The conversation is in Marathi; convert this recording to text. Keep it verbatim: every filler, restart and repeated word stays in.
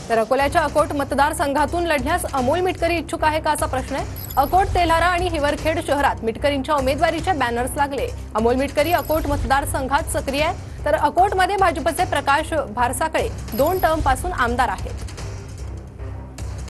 तर अकोल्याच्या अकोट मतदारसंघातून लढण्यास अमोल मिटकरी इच्छुक आहे का असा प्रश्न आहे। अकोट, तेल्हारा आणि हिवरखेड शहरात मिटकरींच्या उमेदवारीचे बॅनर्स लागले। अमोल मिटकरी अकोट मतदारसंघात सक्रिय आहे, तर अकोटमध्ये भाजपचे प्रकाश भारसाकळे दोन टर्म पासून आमदार आहेत।